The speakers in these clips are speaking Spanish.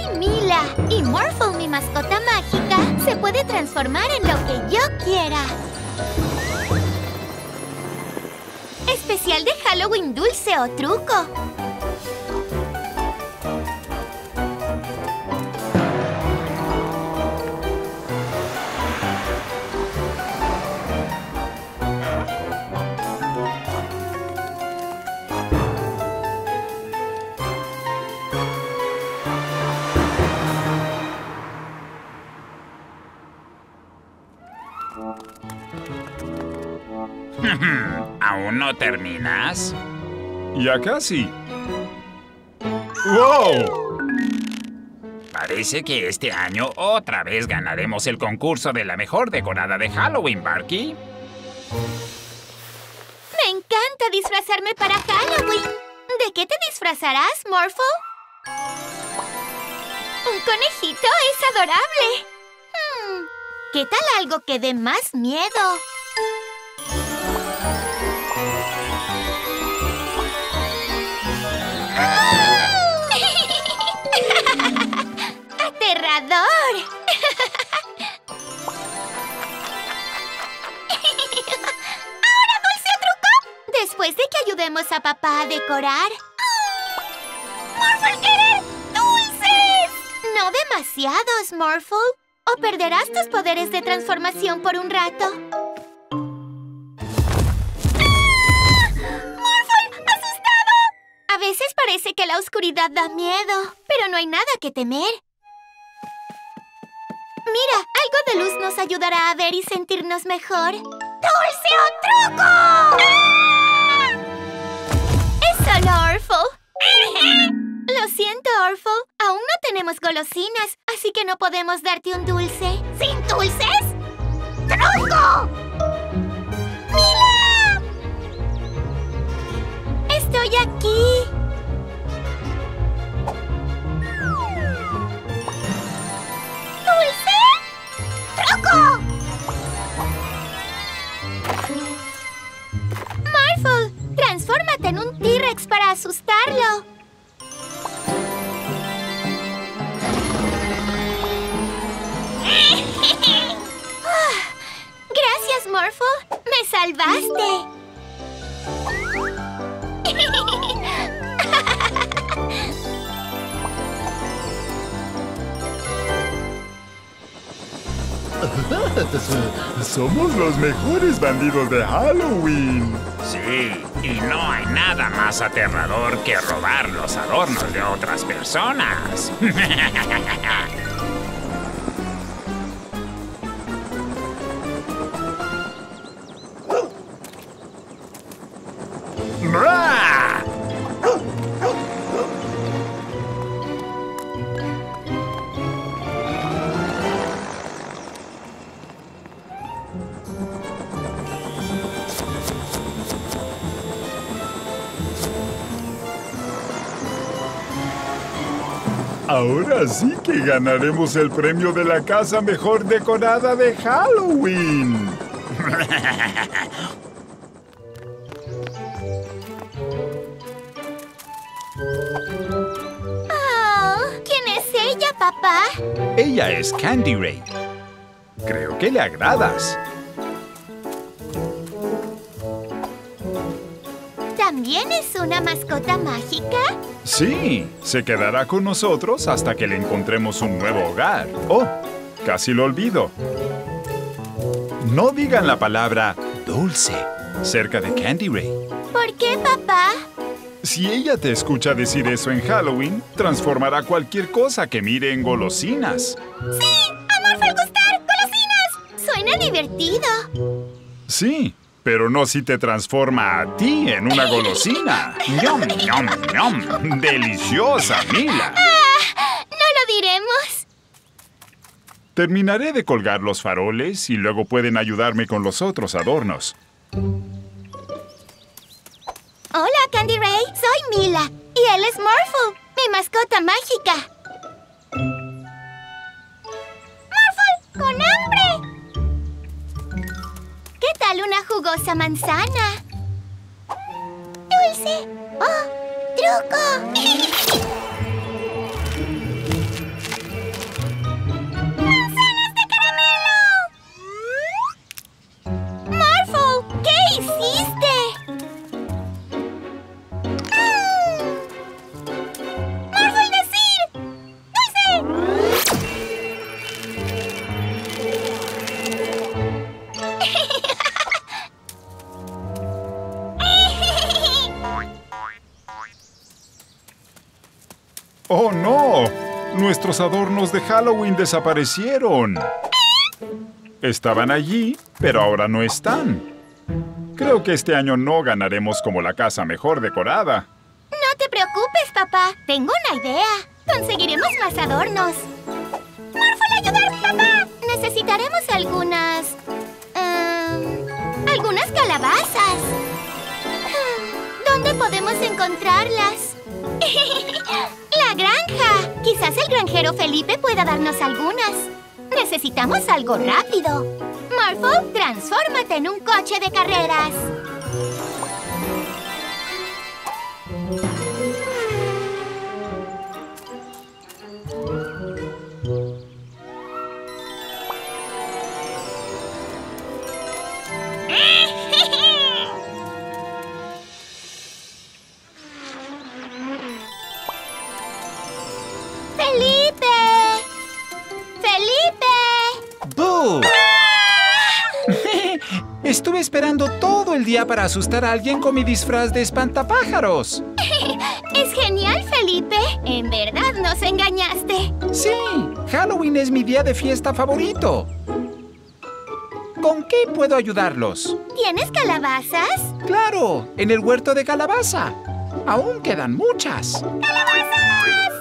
Soy Mila y Morphle, mi mascota mágica, se puede transformar en lo que yo quiera. Especial de Halloween dulce o truco. ¿Aún no terminas? Ya casi. ¡Wow! Parece que este año otra vez ganaremos el concurso de la mejor decorada de Halloween, Barky. Me encanta disfrazarme para Halloween. ¿De qué te disfrazarás, Morphle? Un conejito es adorable. ¿Qué tal algo que dé más miedo? ¡Aterrador! ¿Ahora dulce o truco? Después de que ayudemos a papá a decorar. ¡Morphle quiere dulces! No demasiados, Morphle. O perderás tus poderes de transformación por un rato. A veces parece que la oscuridad da miedo, pero no hay nada que temer. Mira, algo de luz nos ayudará a ver y sentirnos mejor. ¡Dulce o truco! ¡Ah! ¡Es solo Orphle! Lo siento, Orphle. Aún no tenemos golosinas, así que no podemos darte un dulce. ¿Sin dulces? ¡Truco! ¡Mila! ¡Estoy aquí! ¿Dulce? ¡Truco! Morphle, transfórmate en un T-Rex para asustarlo. Gracias, Morphle. Me salvaste. Somos los mejores bandidos de Halloween. Sí, y no hay nada más aterrador que robar los adornos de otras personas. ¡Bra! Ahora sí que ganaremos el premio de la casa mejor decorada de Halloween. Oh, ¿quién es ella, papá? Ella es Candy Ray. Creo que le agradas. ¿También es una mascota mágica? Sí, se quedará con nosotros hasta que le encontremos un nuevo hogar. Oh, casi lo olvido. No digan la palabra dulce cerca de Candy Ray. ¿Por qué, papá? Si ella te escucha decir eso en Halloween, transformará cualquier cosa que mire en golosinas. ¡Sí! ¡A Morphle gustar! ¡Golosinas! Suena divertido. Sí, pero no si te transforma a ti en una golosina. ¡Ñom, ñom, ñom! ¡Deliciosa, Mila! No lo diremos. Terminaré de colgar los faroles y luego pueden ayudarme con los otros adornos. Hola, Candy Ray. Soy Mila. Y él es Morphle, mi mascota mágica. ¡Morphle, con hambre! ¿Qué tal una jugosa manzana? ¡Dulce! ¡Oh! ¡Truco! ¡Oh, no! Nuestros adornos de Halloween desaparecieron. Estaban allí, pero ahora no están. Creo que este año no ganaremos como la casa mejor decorada. No te preocupes, papá. Tengo una idea. Conseguiremos más adornos. ¡Morphle, ayudar, papá! Necesitaremos algunas calabazas. ¿Dónde podemos encontrarlas? ¡La granja! Quizás el granjero Felipe pueda darnos algunas. Necesitamos algo rápido. Morphle, transfórmate en un coche de carreras. ¡Felipe! ¡Felipe! ¡Boo! Estuve esperando todo el día para asustar a alguien con mi disfraz de espantapájaros. ¡Es genial, Felipe! En verdad nos engañaste. Sí, Halloween es mi día de fiesta favorito. ¿Con qué puedo ayudarlos? ¿Tienes calabazas? ¡Claro! En el huerto de calabaza. Aún quedan muchas. ¡Calabazas!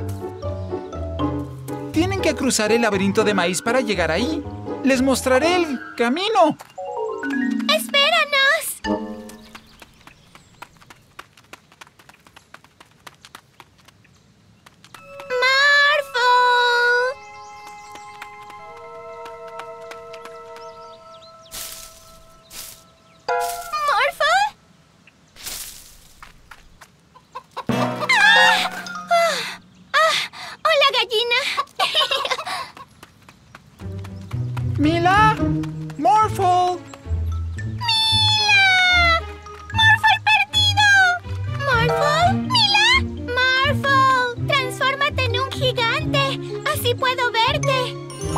Tienen que cruzar el laberinto de maíz para llegar ahí. Les mostraré el camino. ¡Espéranos! ¡Morphle! ¿Morphle? ¡Hola, gallina! ¡Mila! ¡Morphle! ¿Morphle? ¿Mila? ¡Morphle! ¡Transfórmate en un gigante! ¡Así puedo verte!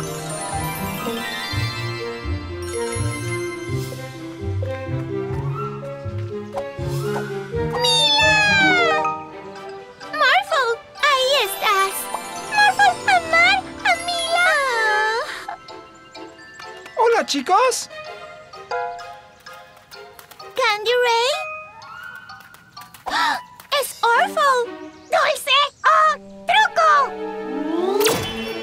¡Mila! ¡Morphle! ¡Ahí estás! ¡Morphle, amar a Mila! ¡Hola, chicos! ¿Candy Ray? ¡Ah! ¡Es Orphle! ¡Dulce! ¡Oh! ¡Truco!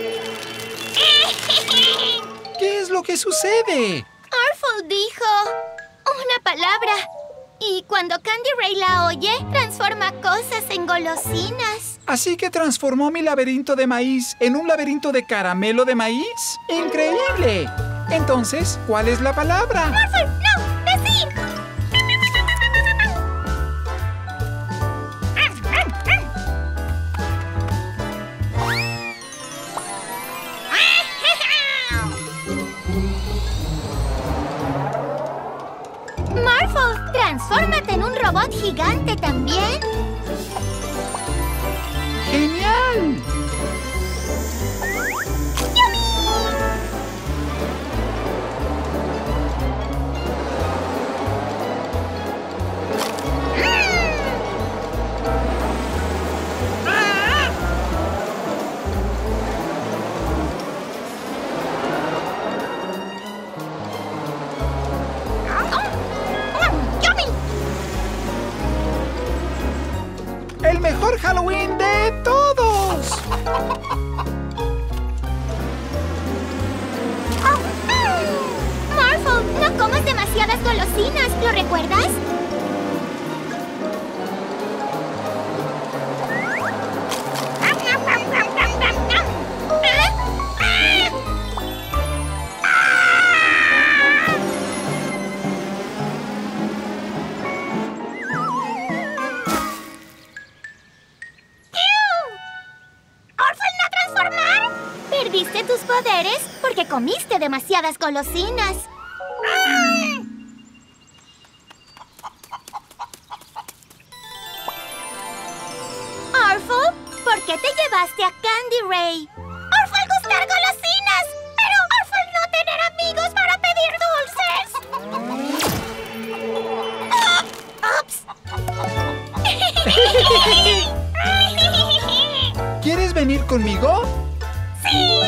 ¿Qué es lo que sucede? Orphle dijo una palabra. Y cuando Candy Ray la oye, transforma cosas en golosinas. ¿Así que transformó mi laberinto de maíz en un laberinto de caramelo de maíz? ¡Increíble! Entonces, ¿cuál es la palabra? ¡Orphle! ¡No! ¡Decir! Morphle, transfórmate en un robot gigante también. ¡Genial! ¡El mejor Halloween de todos! Morphle, no comas demasiadas golosinas, ¿lo recuerdas? Perdiste tus poderes porque comiste demasiadas golosinas. Orphle, ¿por qué te llevaste a Candy Ray? Orphle gustar golosinas, pero Orphle no tener amigos para pedir dulces. ¡Ups! ¿Quieres venir conmigo? ¡Sí!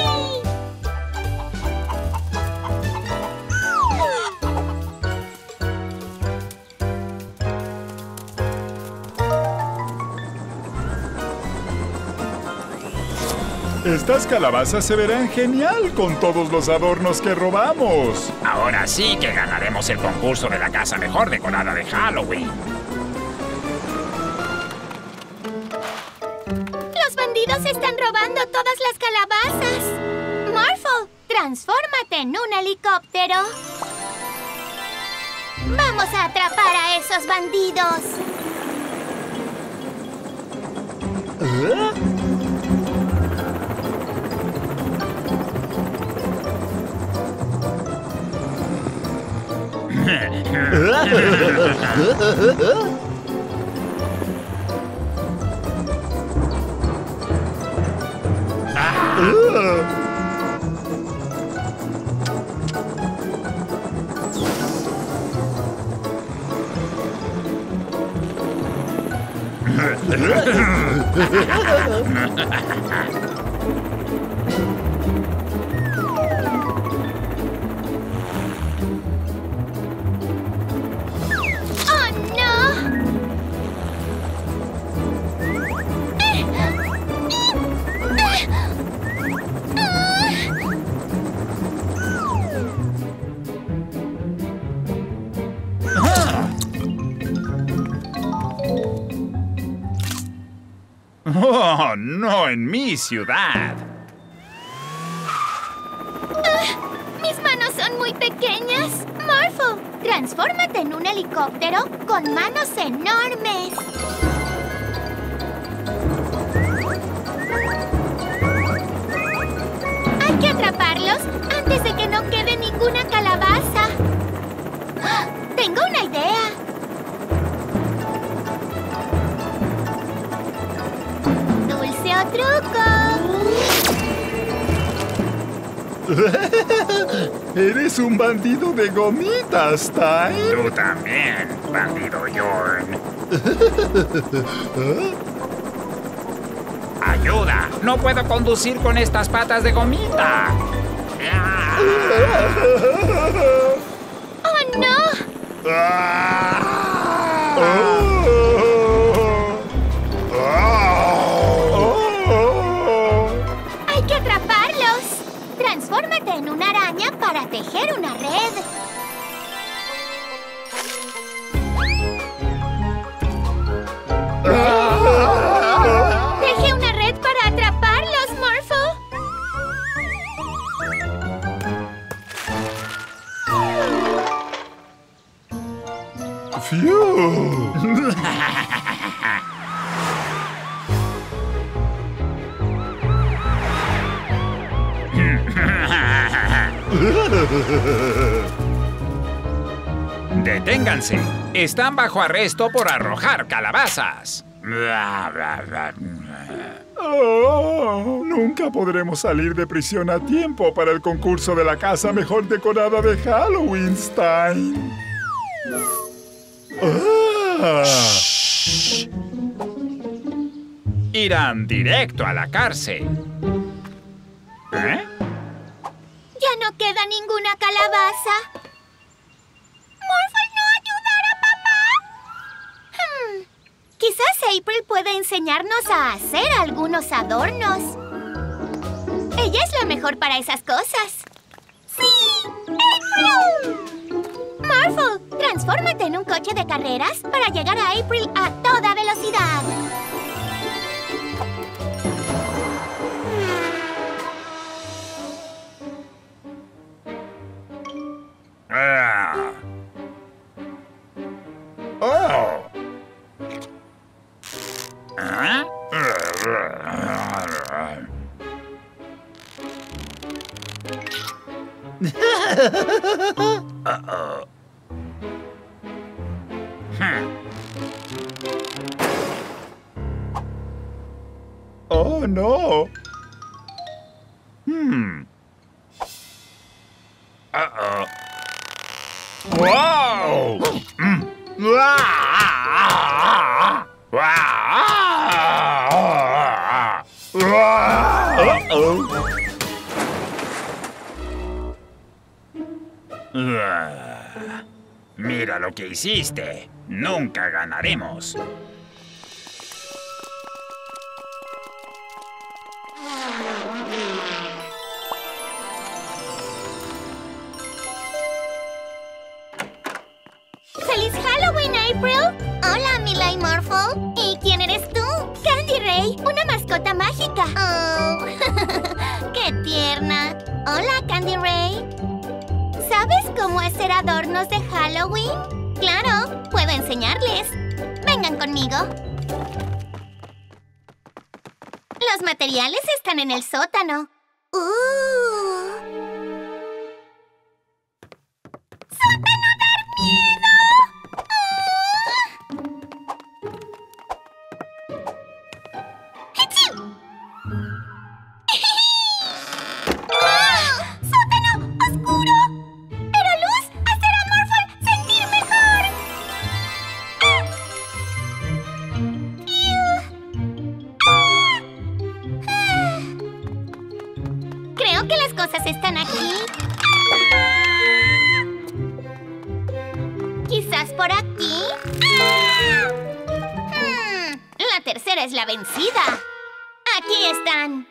Estas calabazas se verán genial con todos los adornos que robamos. Ahora sí que ganaremos el concurso de la casa mejor decorada de Halloween. ¡Los bandidos están robando todas las calabazas! Morphle, transfórmate en un helicóptero. ¡Vamos a atrapar a esos bandidos! ¡Oh, no! ¡Oh, no en mi ciudad! ¡Mis manos son muy pequeñas! Morphle, transfórmate en un helicóptero con manos enormes. Hay que atraparlos antes de que no quede ninguna calabaza. ¡Ah! ¡Tengo una idea! ¡Dulce o truco! Eres un bandido de gomitas, Ty. Tú también, bandido Yorn. ¡Ayuda! ¡No puedo conducir con estas patas de gomita! ¡Oh, no! ¡Hay que atraparlos! Transfórmate en una araña para tejer una red. ¡Teje una red para atraparlos, Morphle! ¡Fiu! ¡Deténganse! Están bajo arresto por arrojar calabazas. Oh, nunca podremos salir de prisión a tiempo para el concurso de la casa mejor decorada de Halloween, Stein. Irán directo a la cárcel. ¿Eh? ¡Ya no queda ninguna calabaza! ¿Morphle no ayudará a papá? Quizás April puede enseñarnos a hacer algunos adornos. Ella es la mejor para esas cosas. ¡Sí! ¡April! Morphle, transfórmate en un coche de carreras para llegar a April a toda velocidad. ¡Oh! ¿Ah? Uh-oh. Oh, no. Uh-oh. Wow! Mira lo que hiciste. Nunca ganaremos. ¡Feliz Halloween, April! Hola, Mila y Morphle. ¿Y quién eres tú? Candy Ray, una mascota mágica. Oh, ¡qué tierna! Hola, Candy Ray. ¿Sabes cómo hacer adornos de Halloween? Claro, puedo enseñarles. Vengan conmigo. Los materiales están en el sótano. ¡Sótano dar miedo! ¡Achí! ¡Sótano oscuro! ¡Pero luz hacer a Morphle sentir mejor! Creo que las cosas están aquí. ¿Quizás por aquí? La tercera es la vencida. Aquí están.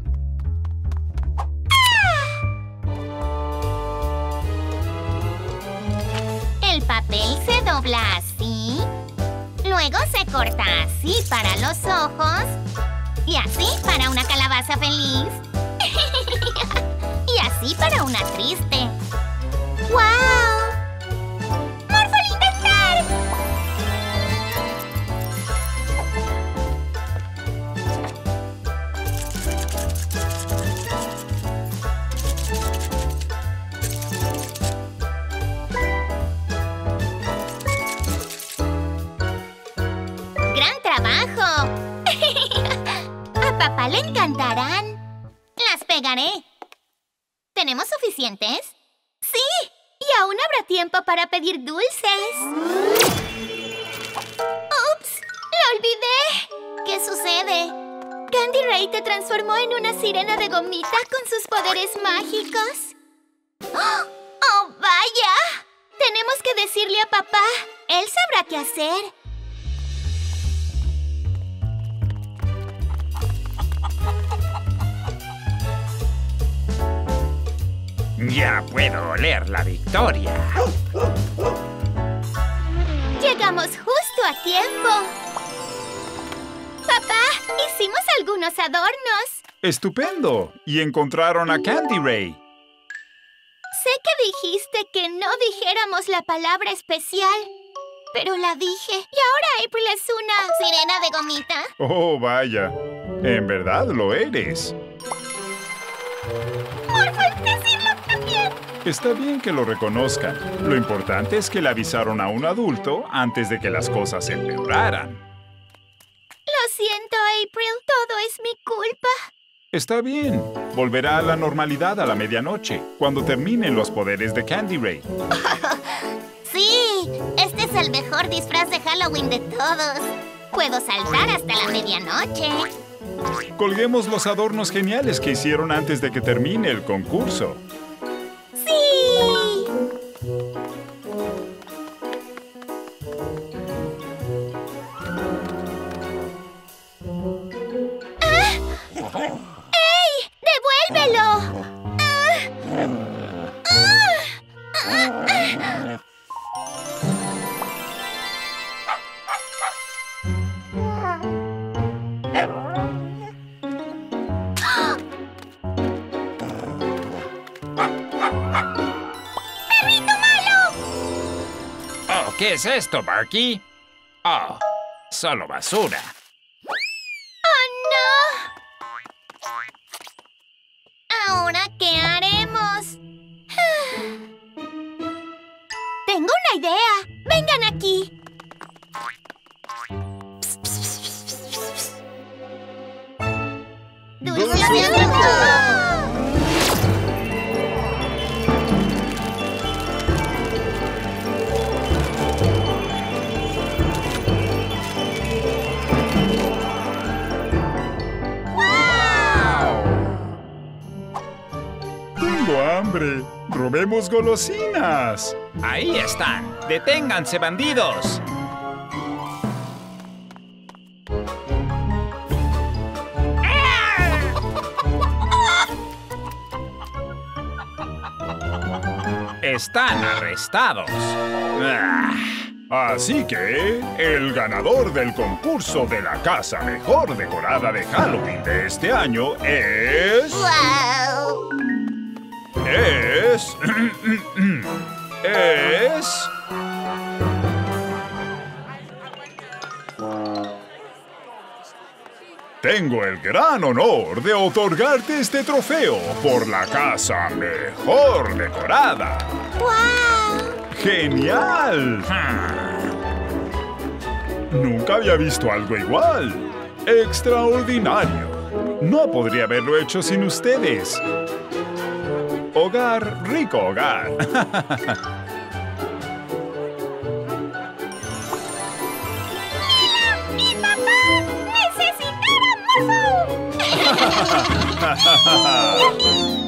El papel se dobla así. Luego se corta así para los ojos. Y así para una calabaza feliz. Y así para una triste. ¡Guau! ¡Morphle intentar! ¡Gran trabajo! A papá le encantarán. Las pegaré. ¿Tenemos suficientes? ¡Sí! Y aún habrá tiempo para pedir dulces. ¡Ups! ¡Lo olvidé! ¿Qué sucede? Candy Ray te transformó en una sirena de gomita con sus poderes mágicos. ¡Oh, vaya! Tenemos que decirle a papá. Él sabrá qué hacer. Ya puedo oler la victoria. Llegamos justo a tiempo. Papá, hicimos algunos adornos. ¡Estupendo! Y encontraron a Candy Ray. Sé que dijiste que no dijéramos la palabra especial, pero la dije. Y ahora April es una sirena de gomita. Oh, vaya. En verdad lo eres. Morphle, decirlo también. Está bien que lo reconozcan. Lo importante es que le avisaron a un adulto antes de que las cosas empeoraran. Lo siento, April. Todo es mi culpa. Está bien. Volverá a la normalidad a la medianoche, cuando terminen los poderes de Candy Ray. Sí, este es el mejor disfraz de Halloween de todos. Puedo saltar hasta la medianoche. Colguemos los adornos geniales que hicieron antes de que termine el concurso. ¡Sí! ¡Ey! ¡Devuélvelo! ¡Perrito malo! Oh, ¿qué es esto, Barky? Oh, solo basura. ¡Oh, no! ¿Ahora qué haremos? Tengo una idea. ¡Vengan aquí! ¡Dulce de fruta! ¡Wow! hambre! ¡Robemos golosinas! Ahí están. ¡Deténganse, bandidos! Están arrestados. Así que, el ganador del concurso de la casa mejor decorada de Halloween de este año es... ¡Wow! Es... Tengo el gran honor de otorgarte este trofeo por la casa mejor decorada. ¡Wow! ¡Genial! Nunca había visto algo igual. ¡Extraordinario! No podría haberlo hecho sin ustedes. Hogar, rico hogar. ¡Mi papá! ¡Necesitáramos!